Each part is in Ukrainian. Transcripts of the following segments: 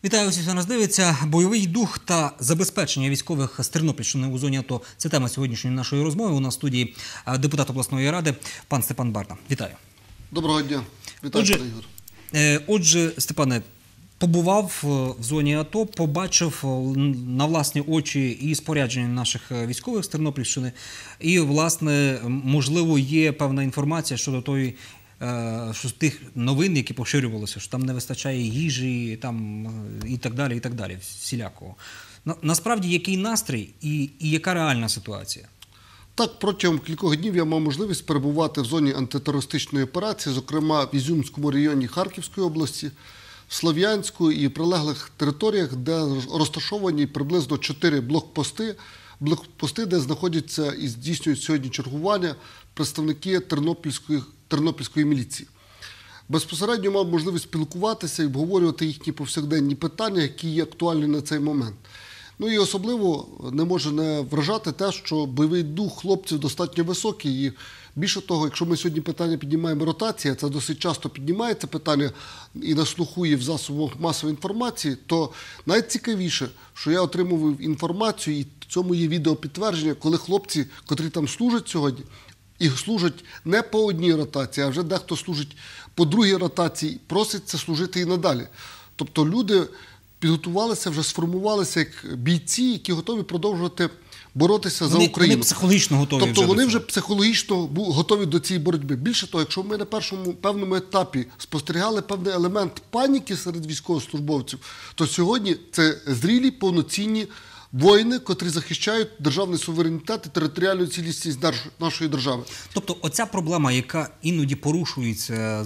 Вітаю усіх, хто нас дивиться. Бойовий дух та забезпечення військових з Тернопільщини у зоні АТО – це тема сьогоднішньої нашої розмови. У нас в студії депутат обласної ради пан Степан Барна. Вітаю. Доброго дня. Вітаю, пане Ігор. Отже, Степане, побував в зоні АТО, побачив на власні очі і спорядження наших військових з Тернопільщини, і, власне, можливо, є певна інформація щодо тих новин, які поширювалися, що там не вистачає їжі там, і так далі, всілякого. Насправді, який настрій і яка реальна ситуація? Так, протягом кількох днів я мав можливість перебувати в зоні антитерористичної операції, зокрема в Ізюмському районі Харківської області, в Слов'янську і прилеглих територіях, де розташовані приблизно 4 блокпости, де знаходяться і здійснюють сьогодні чергування представники Тернопільської міліції. Безпосередньо мав можливість спілкуватися і обговорювати їхні повсякденні питання, які є актуальні на цей момент. Ну і особливо не може не вражати те, що бойовий дух хлопців достатньо високий. І більше того, якщо ми сьогодні питання піднімаємо ротація, це досить часто піднімається питання і на слуху є в засобах масової інформації, то найцікавіше, що я отримував інформацію, і в цьому є відеопідтвердження, коли хлопці, котрі там служать сьогодні, і служать не по одній ротації, а вже дехто служить по другій ротації, проситься служити і надалі. Тобто люди підготувалися, вже сформувалися як бійці, які готові продовжувати боротися за Україну. Вони психологічно готові. Тобто вони вже психологічно готові до цієї боротьби. Більше того, якщо ми на певному етапі спостерігали певний елемент паніки серед військовослужбовців, то сьогодні це зрілі, повноцінні воїни, котрі захищають державний суверенітет і територіальну цілісність нашої держави. Тобто оця проблема, яка іноді порушується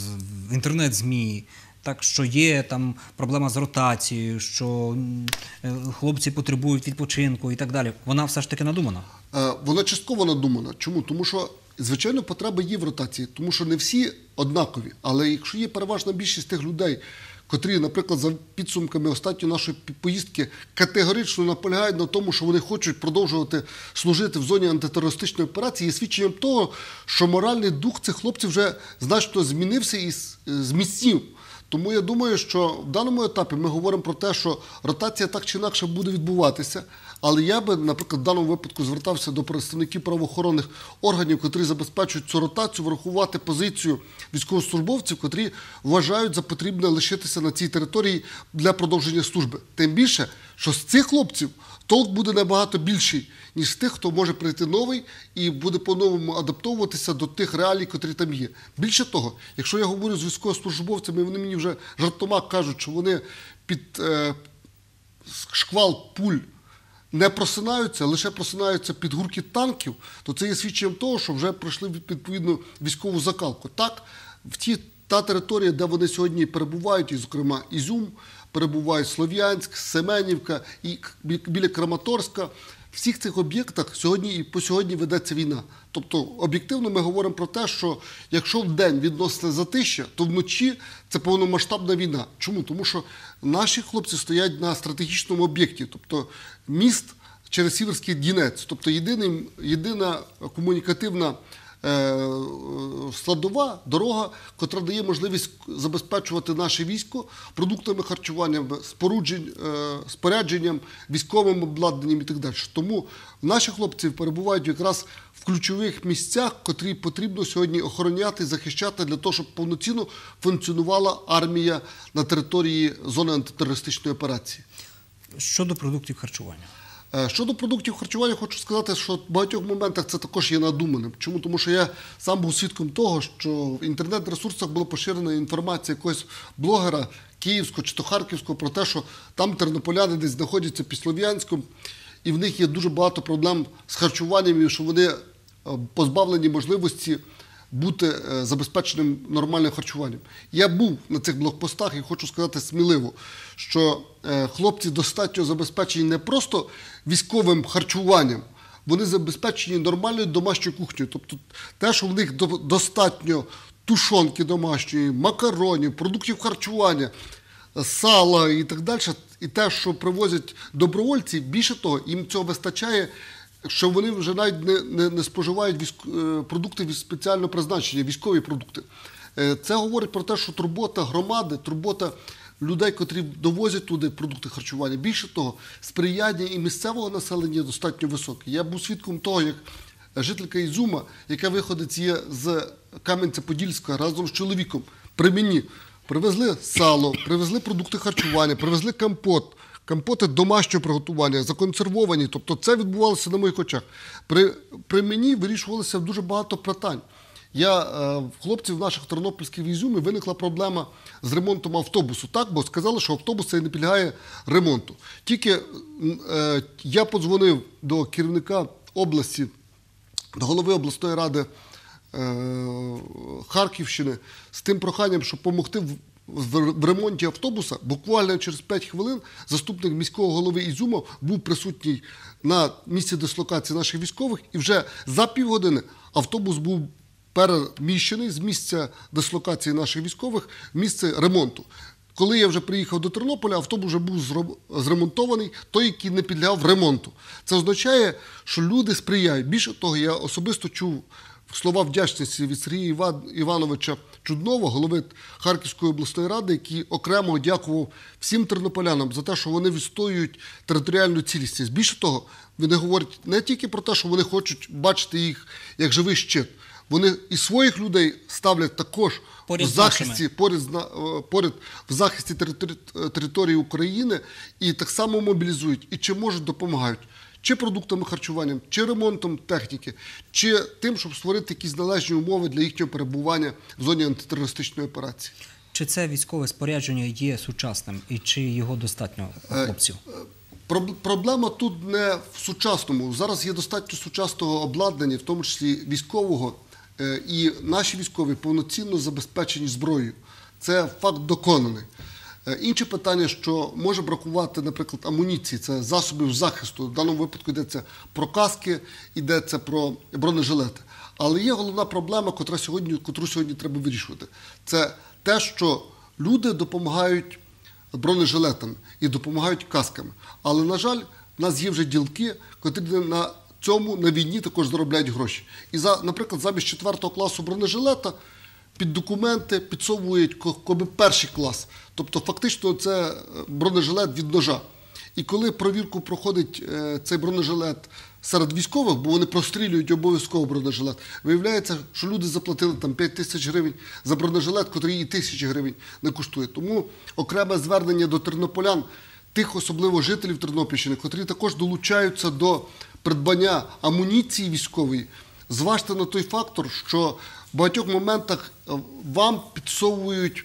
в інтернет-ЗМІ, так, що є там проблема з ротацією, що хлопці потребують відпочинку і так далі, вона все ж таки надумана? Вона частково надумана. Чому? Тому що, звичайно, потреба є в ротації, тому що не всі однакові. Але якщо є переважна більшість тих людей, котрі, наприклад, за підсумками останньої нашої поїздки категорично наполягають на тому, що вони хочуть продовжувати служити в зоні антитерористичної операції, є свідченням того, що моральний дух цих хлопців вже значно змінився і зміцнів. Тому я думаю, що в даному етапі ми говоримо про те, що ротація так чи інакше буде відбуватися, але я би, наприклад, в даному випадку звертався до представників правоохоронних органів, котрі забезпечують цю ротацію, врахувати позицію військовослужбовців, котрі вважають за потрібне лишитися на цій території для продовження служби. Тим більше, що з цих хлопців толк буде набагато більший, ніж з тих, хто може прийти новий і буде по-новому адаптовуватися до тих реалій, котрі там є. Більше того, якщо я говорю з військовослужбовцями, вони мені вже жартома кажуть, що вони під шквал пуль не просинаються, лише просинаються під гуркіт танків, то це є свідченням того, що вже пройшли відповідну військову закалку. Так, та територія, де вони сьогодні перебувають, і, зокрема, Ізюм, перебувають Слов'янськ, Семенівка і біля Краматорська, в всіх цих об'єктах сьогодні і по сьогодні ведеться війна. Тобто, об'єктивно ми говоримо про те, що якщо вдень відносне затища, то вночі це повномасштабна війна. Чому? Тому що наші хлопці стоять на стратегічному об'єкті, тобто міст через Сіверський Донець, тобто єдина комунікативна складова дорога, котра дає можливість забезпечувати наше військо продуктами харчування, спорядженням, військовим обладнанням і так далі. Тому наші хлопці перебувають якраз в ключових місцях, котрі потрібно сьогодні охороняти, захищати для того, щоб повноцінно функціонувала армія на території зони антитерористичної операції. Щодо продуктів харчування? Щодо продуктів харчування, хочу сказати, що в багатьох моментах це також є надуманим. Чому? Тому що я сам був свідком того, що в інтернет-ресурсах була поширена інформація якогось блогера київського чи то харківського про те, що там тернополяни десь знаходяться під Слов'янськом, і в них є дуже багато проблем з харчуванням, і що вони позбавлені можливості бути забезпеченим нормальним харчуванням. Я був на цих блокпостах і хочу сказати сміливо, що хлопці достатньо забезпечені не просто військовим харчуванням, вони забезпечені нормальною домашньою кухнею. Тобто те, що в них достатньо тушонки домашньої, макаронів, продуктів харчування, сала і так далі, і те, що привозять добровольці, більше того, їм цього вистачає, що вони вже навіть не споживають продукти спеціального призначення, військові продукти. Це говорить про те, що турбота громади, турбота людей, котрі довозять туди продукти харчування. Більше того, сприяння і місцевого населення достатньо високе. Я був свідком того, як жителька Ізюма, яка виходить є з Кам'янця-Подільська разом з чоловіком при мені, привезли сало, привезли продукти харчування, привезли компоти домашнього приготування, законсервовані. Тобто це відбувалося на моїх очах. При мені вирішувалося дуже багато питань. В хлопців наших тернопільських в Ізюмі виникла проблема з ремонтом автобусу. Так, бо сказали, що автобус цей не підлягає ремонту. Тільки я подзвонив до керівника області, до голови обласної ради Харківщини з тим проханням, щоб допомогти в ремонті автобуса. Буквально через 5 хвилин заступник міського голови Ізюма був присутній на місці дислокації наших військових, і вже за півгодини автобус був переміщений з місця дислокації наших військових в місце ремонту. Коли я вже приїхав до Тернополя, автобус вже був зремонтований, той, який не підлягав ремонту. Це означає, що люди сприяють. Більше того, я особисто чув слова вдячності від Сергія Івановича Чуднова, голови Харківської обласної ради, який окремо дякував всім тернополянам за те, що вони відстоюють територіальну цілісність. Більше того, вони говорять не тільки про те, що вони хочуть бачити їх як живий щит. Вони і своїх людей ставлять також в захисті території України і так само мобілізують. І чи можуть, допомагають. Чи продуктами харчування, чи ремонтом техніки, чи тим, щоб створити якісь належні умови для їхнього перебування в зоні антитерористичної операції. Чи це військове спорядження є сучасним і чи його достатньо хлопців? Проблема тут не в сучасному. Зараз є достатньо сучасного обладнання, в тому числі військового, і наші військові повноцінно забезпечені зброєю. Це факт доконаний. Інше питання, що може бракувати, наприклад, амуніції, це засобів захисту. В даному випадку йдеться про каски, йдеться про бронежилети. Але є головна проблема, котру сьогодні треба вирішувати. Це те, що люди допомагають бронежилетами і допомагають касками. Але, на жаль, в нас є вже ділки, котрі на війні також заробляють гроші. І, наприклад, замість 4 класу бронежилета під документи підсовують перший клас. Тобто фактично це бронежилет від ножа. І коли провірку проходить цей бронежилет серед військових, бо вони прострілюють обов'язково бронежилет, виявляється, що люди заплатили там 5 тисяч гривень за бронежилет, який і 1000 гривень не коштує. Тому окреме звернення до тернополян, тих особливо жителів Тернопільщини, котрі також долучаються до придбання амуніції військової, зважте на той фактор, що в багатьох моментах вам підсовують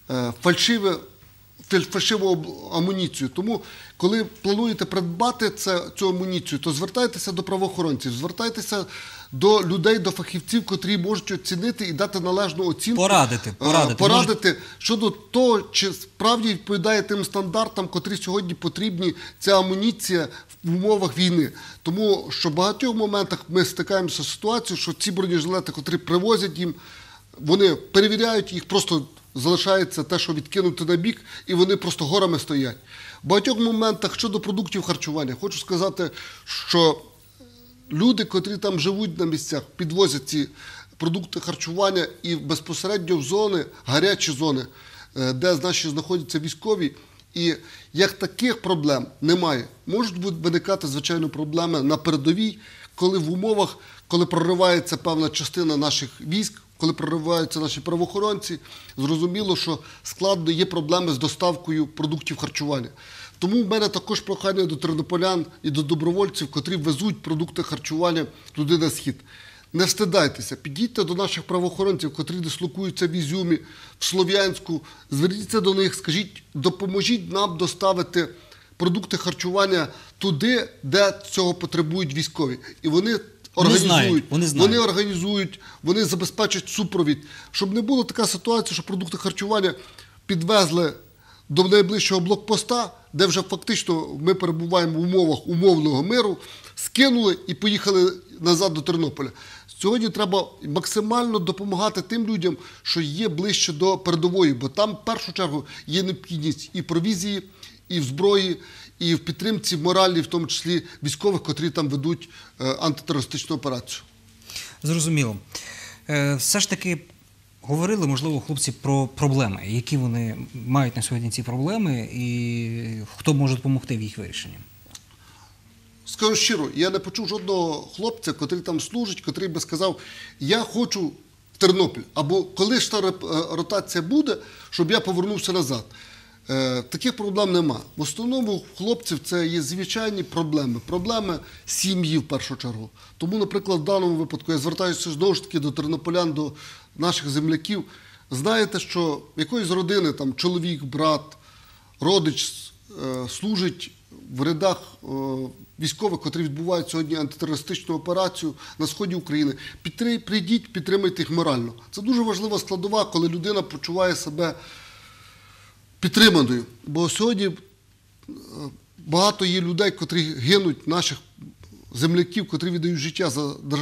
фальшиву амуніцію. Тому, коли плануєте придбати цю амуніцію, то звертайтеся до правоохоронців, звертайтеся до людей, до фахівців, котрі можуть оцінити і дати належну оцінку. Порадити щодо того, чи справді відповідає тим стандартам, котрі сьогодні потрібні ця амуніція в умовах війни. Тому що в багатьох моментах ми стикаємося з ситуацією, що ці бронежилети, котрі привозять їм, вони перевіряють їх, просто залишається те, що відкинути на бік, і вони просто горами стоять. В багатьох моментах щодо продуктів харчування, хочу сказати, що люди, котрі там живуть на місцях, підвозять ці продукти харчування і безпосередньо в зони, гарячі зони, де наші знаходяться військові, і як таких проблем немає. Можуть виникати, звичайно, проблеми на передовій, коли в умовах, коли проривається певна частина наших військ, коли прориваються наші правоохоронці, зрозуміло, що складно, є проблеми з доставкою продуктів харчування. Тому в мене також прохання до тернополян і до добровольців, котрі везуть продукти харчування туди на схід. Не встидайтеся, підійдьте до наших правоохоронців, котрі дислокуються в Ізюмі, в Слов'янську, зверніться до них, скажіть, допоможіть нам доставити продукти харчування туди, де цього потребують військові. І вони організують, вони забезпечать супровід, щоб не було така ситуація, що продукти харчування підвезли до найближчого блокпоста, де вже фактично ми перебуваємо в умовах умовного миру, скинули і поїхали назад до Тернополя. Сьогодні треба максимально допомагати тим людям, що є ближче до передової, бо там в першу чергу є необхідність і провізії, і в зброї, і в підтримці моральній, в тому числі військових, котрі там ведуть антитерористичну операцію. Зрозуміло. Все ж таки говорили, можливо, хлопці про проблеми, які вони мають на сьогодні ці проблеми, і хто може допомогти в їх вирішенні? Скажу щиро, я не почув жодного хлопця, котрий там служить, котрий би сказав, я хочу в Тернопіль, або коли ж та ротація буде, щоб я повернувся назад. Таких проблем нема. В основному у хлопців це є звичайні проблеми. Проблеми сім'ї в першу чергу. Тому, наприклад, в даному випадку я звертаюся знову ж таки до тернополян, до наших земляків. Знаєте, що якоїсь родини, там, чоловік, брат, родич служить в рядах військових, котрі відбувають сьогодні антитерористичну операцію на сході України. Прийдіть, підтримайте їх морально. Це дуже важлива складова, коли людина почуває себе підтриманою. Бо сьогодні багато є людей, котрі гинуть, наших земляків, котрі віддають життя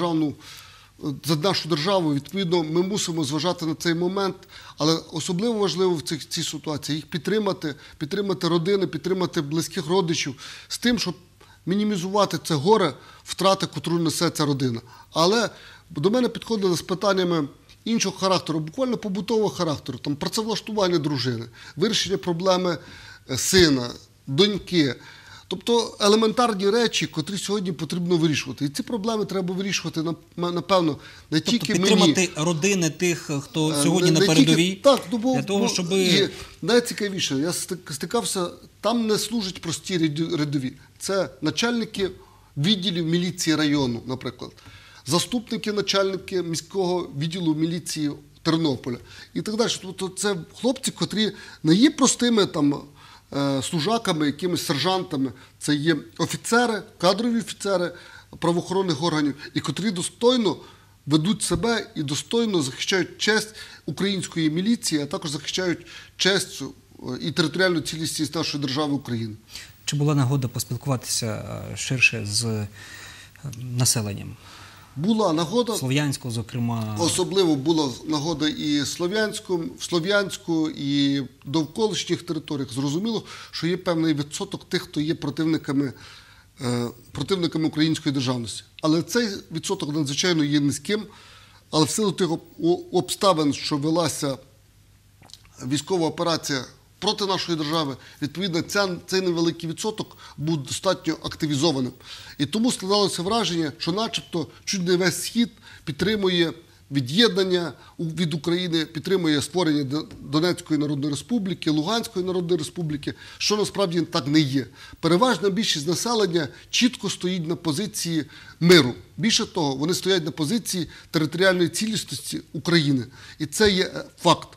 за нашу державу. Відповідно, ми мусимо зважати на цей момент, але особливо важливо в цій ситуації їх підтримати родини, підтримати близьких родичів з тим, щоб мінімізувати це горе, втрати, котру несе ця родина. Але до мене підходили з питаннями іншого характеру, буквально побутового характеру, там працевлаштування дружини, вирішення проблеми сина, доньки. Тобто елементарні речі, котрі сьогодні потрібно вирішувати. І ці проблеми треба вирішувати, напевно, не тільки мені. Підтримати родини тих, хто сьогодні на передовій, так, для того, щоб... І найцікавіше, я стикався, там не служать прості рядові. Це начальники відділів міліції району, наприклад. Заступники начальники міського відділу міліції Тернополя і так далі. Тобто це хлопці, котрі не є простими там служаками, якимись сержантами. Це є офіцери, кадрові офіцери правоохоронних органів, і котрі достойно ведуть себе і достойно захищають честь української міліції, а також захищають честь і територіальну цілісність нашої держави України. Чи була нагода поспілкуватися ширше з населенням? Була нагода. Слов'янську, зокрема. Особливо була нагода і в Слов'янську, і довколишніх територіях. Зрозуміло, що є певний відсоток тих, хто є противниками української державності. Але цей відсоток надзвичайно є низьким. Але в силу тих обставин, що велася військова операція проти нашої держави, відповідно, цей невеликий відсоток був достатньо активізованим. І тому складалося враження, що начебто чуть не весь Схід підтримує від'єднання від України, підтримує створення Донецької Народної Республіки, Луганської Народної Республіки, що насправді так не є. Переважна більшість населення чітко стоїть на позиції миру. Більше того, вони стоять на позиції територіальної цілісності України. І це є факт.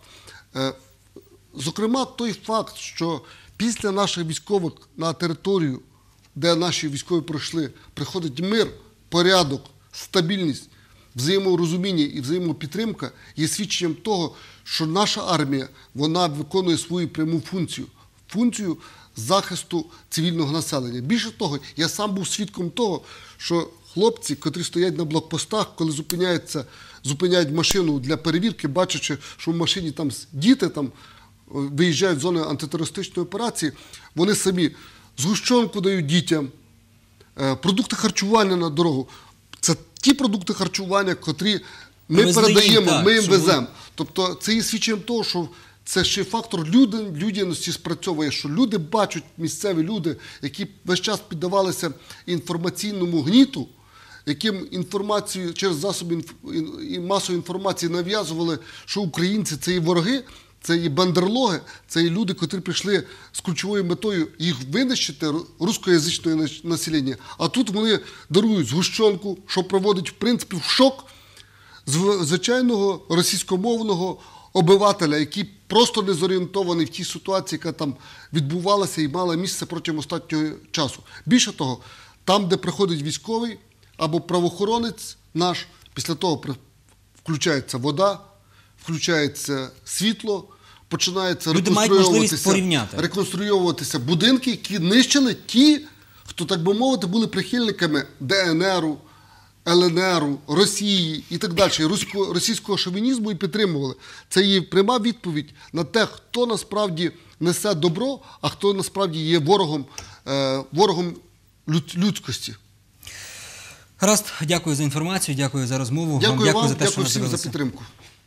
Зокрема, той факт, що після наших військових на територію, де наші військові пройшли, приходить мир, порядок, стабільність, взаєморозуміння і взаємопідтримка, є свідченням того, що наша армія, вона виконує свою пряму функцію захисту цивільного населення. Більше того, я сам був свідком того, що хлопці, котрі стоять на блокпостах, коли зупиняють машину для перевірки, бачачи, що в машині там діти там виїжджають з зони антитерористичної операції, вони самі згущенку дають дітям, продукти харчування на дорогу. Це ті продукти харчування, котрі ми передаємо, ми їм веземо. Тобто це є свідченням того, що це ще фактор людяності спрацьовує, що люди бачать, місцеві люди, які весь час піддавалися інформаційному гніту, яким інформацію через засоби масової інформації нав'язували, що українці – це є вороги, це є бандерлоги, це є люди, котрі прийшли з ключовою метою їх винищити, рускоязичне населення. А тут вони дарують згущенку, що приводить, в принципі, в шок звичайного російськомовного обивателя, який просто не зорієнтований в тій ситуації, яка там відбувалася і мала місце протягом останнього часу. Більше того, там, де приходить військовий або правоохоронець наш, після того включається вода, включається світло, починається реконструюватися будинки, які нищили ті, хто, так би мовити, були прихильниками ДНРу, ЛНРу, Росії і так далі, російського шовінізму і підтримували. Це є пряма відповідь на те, хто насправді несе добро, а хто насправді є ворогом людськості. Гаразд, дякую за інформацію, дякую за розмову. Дякую вам, за те, дякую всім за підтримку.